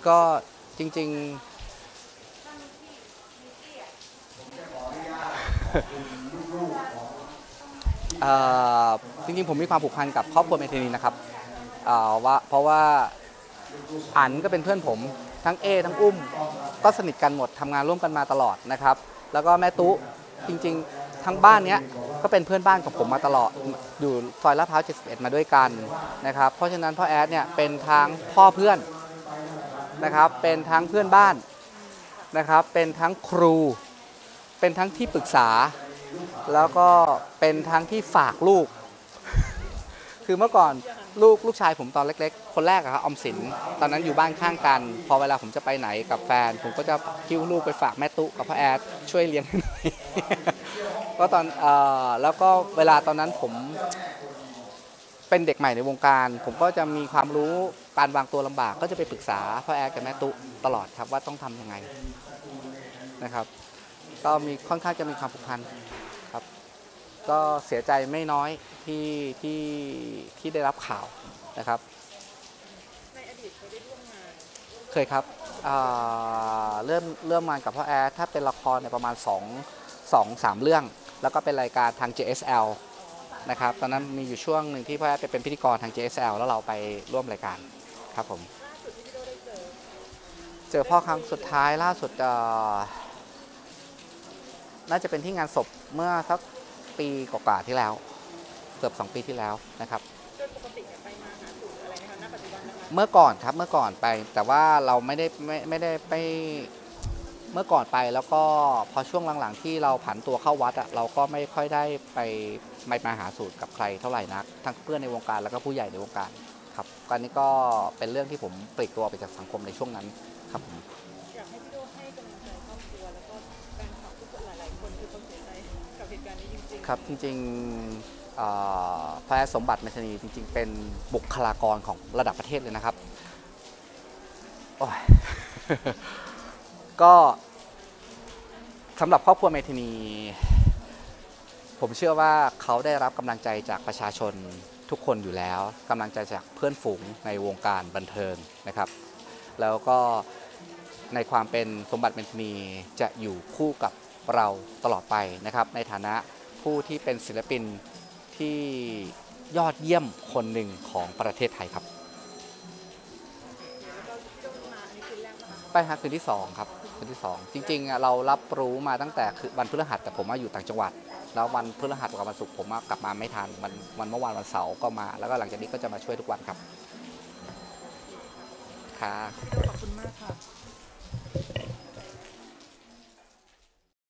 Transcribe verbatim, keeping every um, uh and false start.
ก็จริงๆจริงๆผมมีความผูกพันกับครอบครัวเมทินีนะครับว่าเพราะว่าอันก็เป็นเพื่อนผมทั้งเอทั้งอุ้มก็สนิทกันหมดทำงานร่วมกันมาตลอดนะครับแล้วก็แม่ตุ๊จริงๆทั้งบ้านเนี้ยก็เป็นเพื่อนบ้านกับผมมาตลอดอยู่ซอยลาดพร้าวเจ็ดสิบเอ็ดมาด้วยกันนะครับเพราะฉะนั้นพ่อแอดเนี่ยเป็นทั้งพ่อเพื่อนนะครับเป็นทั้งเพื่อนบ้านนะครับเป็นทั้งครูเป็นทั้งที่ปรึกษาแล้วก็เป็นทั้งที่ฝากลูกคือเมื่อก่อนลูกลูกชายผมตอนเล็กๆคนแรกอะครับออมสินตอนนั้นอยู่บ้านข้างกันพอเวลาผมจะไปไหนกับแฟนผมก็จะคิ้วลูกไปฝากแม่ตุ๊กับพ่อแอดช่วยเลี้ยงให้หน่อยก็ตอนเอ่อแล้วก็เวลาตอนนั้นผมเป็นเด็กใหม่ในวงการผมก็จะมีความรู้การวางตัวลำบากก็จะไปปรึกษาพ่อแอดกับแม่ตุ๊ตลอดครับว่าต้องทำยังไงนะครับก็มีค่อนข้างจะมีความผูกพันครับก็เสียใจไม่น้อยที่ที่ที่ได้รับข่าวนะครับในอดีตเคยได้ร่วมงานเคยครับเริ่มเริ่มงานกับพ่อแอดถ้าเป็นละครในประมาณสอง สอง สามเรื่องแล้วก็เป็นรายการทาง เจ เอส แอล นะครับตอนนั้นมีอยู่ช่วงหนึ่งที่พ่อแอดไปเป็นพิธีกรทาง เจ เอส แอล แล้วเราไปร่วมรายการครับผมเจอพ่อครั้งสุดท้ายล่าสุดน่าจะเป็นที่งานศพเมื่อสักปีกว่าๆที่แล้วเกือบสองปีที่แล้วนะครับโดยปกติไปมาหาสู่อะไรนะคะณปัจจุบันนะคะเมื่อก่อนครับเมื่อก่อนไปแต่ว่าเราไม่ได้ไม่ไม่ได้ไปเมื่อก่อนไปแล้วก็พอช่วงหลังๆที่เราผันตัวเข้าวัดอ่ะเราก็ไม่ค่อยได้ไปไปมาหาสู่กับใครเท่าไหร่นักทั้งเพื่อนในวงการแล้วก็ผู้ใหญ่ในวงการครับการนี้ก็เป็นเรื่องที่ผมปลีกตัวไปจากสังคมในช่วงนั้นครับผมอยากให้พี่โดให้กำลังใจครอบครัวแล้วก็แฟนคลับทุกคนหลายๆคนคือต้องเสียใจกับเหตุการณ์นี้จริงๆครับจริงๆพระแอดสมบัติเมธานีจริงๆเป็นบุคลากรของระดับประเทศเลยนะครับโอ้ย ก็สำหรับครอบครัวเมธานีผมเชื่อว่าเขาได้รับกำลังใจจากประชาชนทุกคนอยู่แล้วกำลังใจจากเพื่อนฝูงในวงการบันเทิงนะครับแล้วก็ในความเป็นสมบัติเมธานีจะอยู่คู่กับเราตลอดไปนะครับในฐานะผู้ที่เป็นศิลปินที่ยอดเยี่ยมคนหนึ่งของประเทศไทยครับไปหาคืนที่สองครับคืนที่สองจริงๆเรารับรู้มาตั้งแต่คือวันพฤหัสแต่ผมมาอยู่ต่างจังหวัดแล้ววันพฤหัสกับวันศุกร์ผมกลับมาไม่ทันวันวันเมื่อวานวันเสาร์ก็มาแล้วก็หลังจากนี้ก็จะมาช่วยทุกวันครับค่ะขอบคุณมากค่ะ